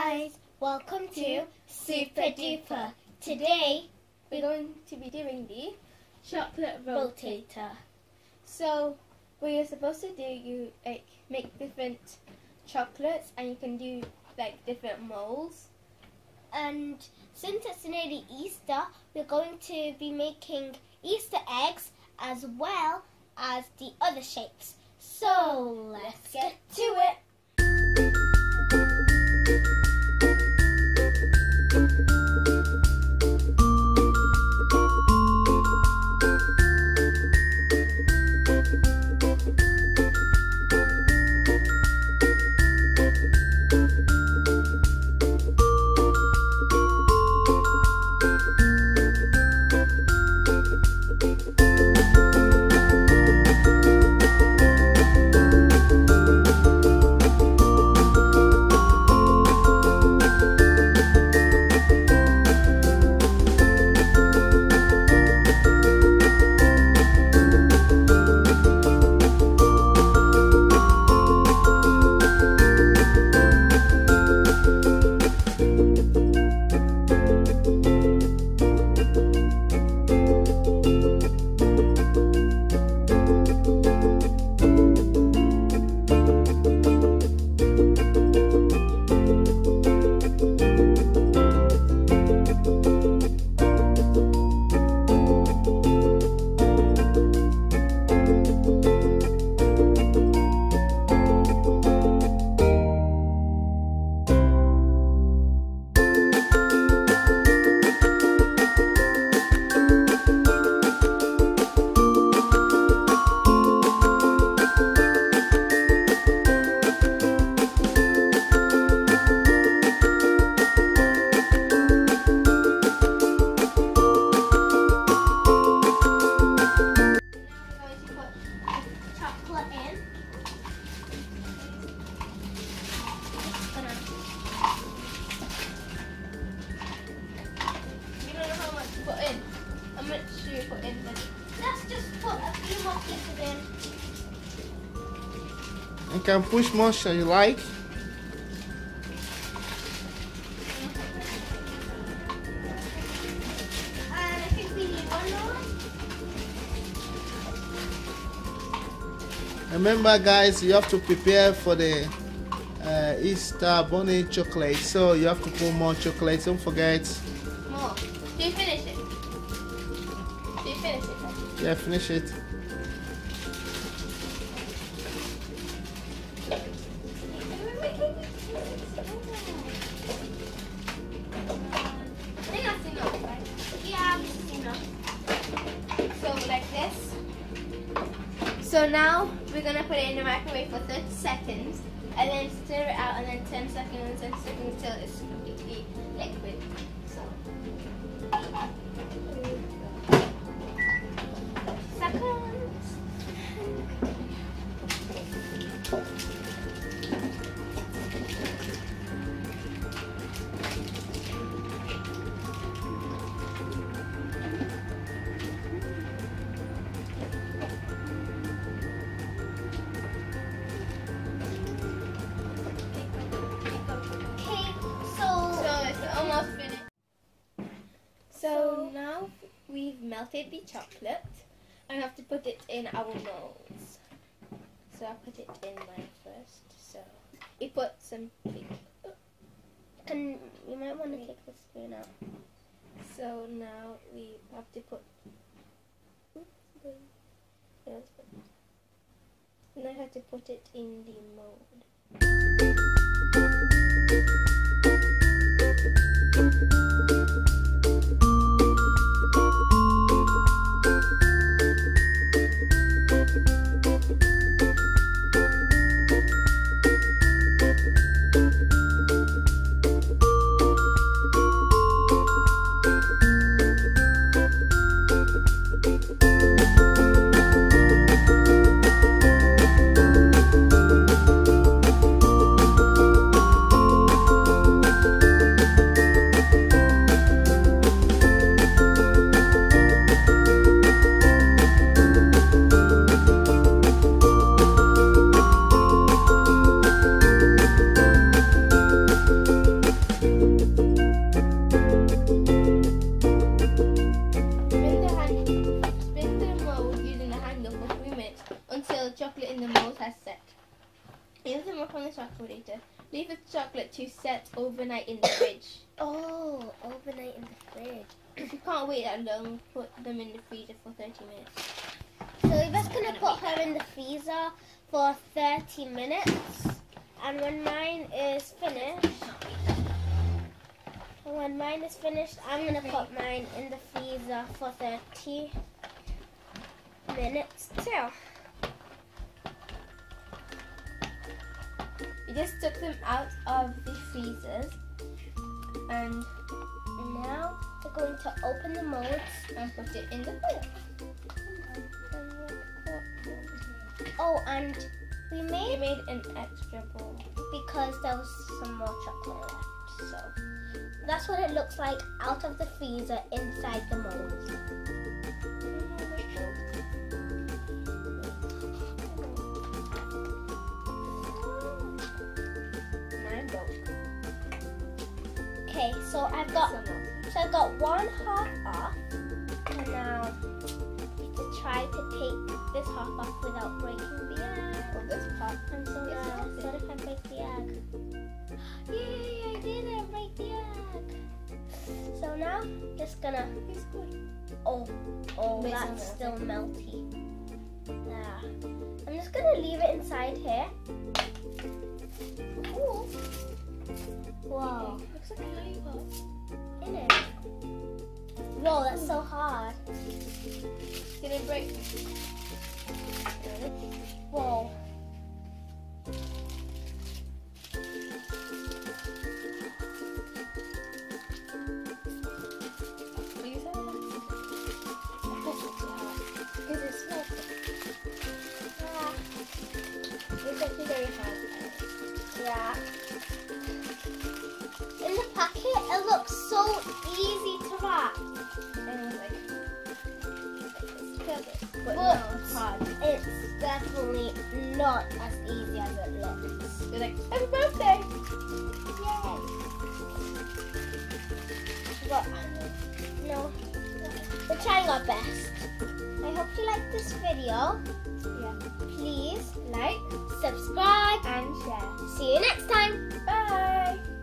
guys, welcome to SuperDuper. Today we're going to be doing the chocolate rotator. So what you're supposed to do, you make different chocolates and you can do different molds. And since it's nearly Easter, we're going to be making Easter eggs as well as the other shapes. So let's get to it. Let's just put a few more pieces in. You can push more as you like. And I think we need one more. Remember guys, you have to prepare for the Easter bunny chocolate, so you have to put more chocolate. Don't forget. More. Do you finish it? Do you finish it? Yeah, finish it. I think that's enough, right? Yeah, this is enough. So like this. So now we're gonna put it in the microwave for 30 seconds and then stir it out and then 10 seconds and 10 seconds until it's completely liquid. So So now we've melted the chocolate. I have to put it in our molds. So I'll put it in mine first. So we put some and you might want to take the spoon out. So now we have to put and I have to put it in the mold. leave the chocolate to set overnight in the fridge. Oh, overnight in the fridge. If you can't wait that long, put them in the freezer for 30 minutes. So we're just going to put her in the freezer for 30 minutes. And when mine is finished, I'm going to put mine in the freezer for 30 minutes too. We just took them out of the freezers, and Now we're going to open the molds. put it in the foil. Oh, and we We made made an extra bowl. because there was some more chocolate left. So that's what it looks like out of the freezer inside the mold. Mine broke. Okay, so I've got one half off, and now we have to try to take this half off without breaking the egg. Oh, this part. I'm so nervous. What if I break the egg? Yay! I didn't break the egg. So now, just gonna. It's good. Oh, Wait, that's so still melty. Yeah. I'm just gonna leave it inside here. Ooh. Wow. Looks like a lollipop. In it. Whoa, that's so hard. Did it break? Whoa. Because it smells Yeah. It's actually very hard. Yeah. In the packet, it looks so easy to wrap. And it's like it's perfect. But But no, it's hard. it's definitely not as easy as it looks. You're like, happy birthday! Yay! But, no, we're trying our best. I hope you liked this video. Yeah. Please Like subscribe. and share. See you next time. Bye!